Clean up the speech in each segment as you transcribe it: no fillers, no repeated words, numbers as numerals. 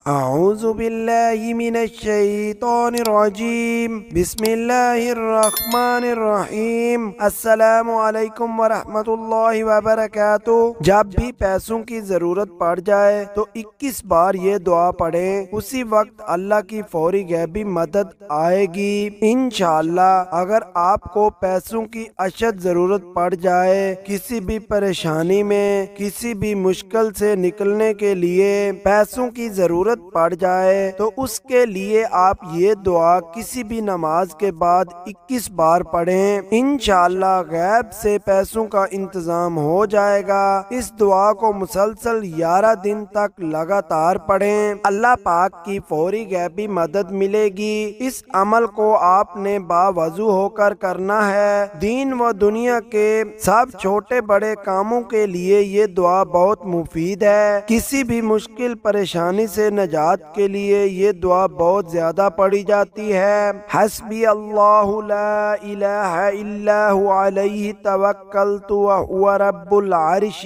اعوذ باللہ من الشیطان الرجیم بسم اللہ الرحمن الرحیم السلام علیکم ورحمۃ اللہ وبرکاتہ۔ جب بھی پیسوں کی ضرورت پڑ جائے تو 21 بار یہ دعا پڑھیں، اسی وقت اللہ کی فوری غیبی مدد آئے گی انشاءاللہ۔ اگر آپ کو پیسوں کی اشد ضرورت پڑ جائے، کسی بھی پریشانی میں، کسی بھی مشکل سے نکلنے کے لیے پیسوں کی ضرورت پڑ جائے تو اس کے لیے آپ یہ دعا کسی بھی نماز کے بعد 21 بار پڑھیں، انشاءاللہ غیب سے پیسوں کا انتظام ہو جائے گا۔ اس دعا کو مسلسل 11 دن تک لگاتار پڑھیں، اللہ پاک کی فوری غیبی مدد ملے گی۔ اس عمل کو آپ نے باوضو ہو کر کرنا ہے۔ دین و دنیا کے سب چھوٹے بڑے کاموں کے لیے یہ دعا بہت مفید ہے۔ کسی بھی مشکل پریشانی سے نجات کے لیے یہ دعا بہت زیادہ پڑھی جاتی ہے۔ حسبی اللہ لا الہ الا هو علیہ توکلت وہو رب العرش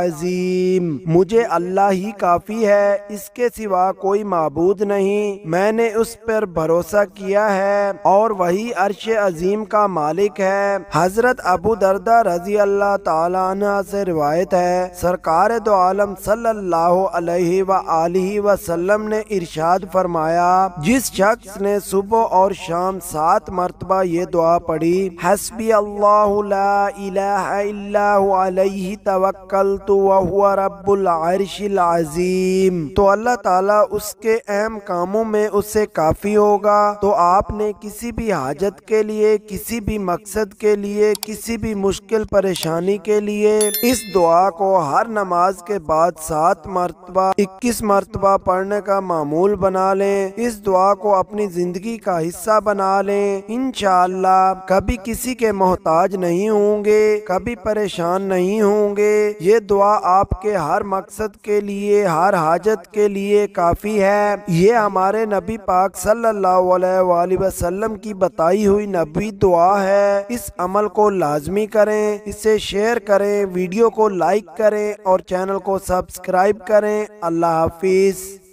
العظیم۔ مجھے اللہ ہی کافی ہے، اس کے سوا کوئی معبود نہیں، میں نے اس پر بھروسہ کیا ہے اور وہی عرش عظیم کا مالک ہے۔ حضرت ابو درداء رضی اللہ تعالی عنہ سے روایت ہے، سرکار دو عالم صلی اللہ علیہ وآلہ وسلم نے ارشاد فرمایا، جس شخص نے صبح اور شام 7 مرتبہ یہ دعا پڑھی، حسبی اللہ لا الہ الا هو علیہ توکلت وہو رب العرش العظیم، تو اللہ تعالیٰ اس کے اہم کاموں میں اسے کافی ہوگا۔ تو آپ نے کسی بھی حاجت کے لیے، کسی بھی مقصد کے لیے، کسی بھی مشکل پریشانی کے لیے اس دعا کو ہر نماز کے بعد 7 مرتبہ 21 مرتبہ پڑھنے کا معمول بنا لیں۔ اس دعا کو اپنی زندگی کا حصہ بنا لیں، انشاءاللہ کبھی کسی کے محتاج نہیں ہوں گے، کبھی پریشان نہیں ہوں گے۔ یہ دعا آپ کے ہر مقصد کے لیے، ہر حاجت کے لیے کافی ہے۔ یہ ہمارے نبی پاک صلی اللہ علیہ وآلہ وسلم کی بتائی ہوئی نبی دعا ہے۔ اس عمل کو لازمی کریں، اسے شیئر کریں، ویڈیو کو لائک کریں اور چینل کو سبسکرائب کریں۔ اللہ حافظ۔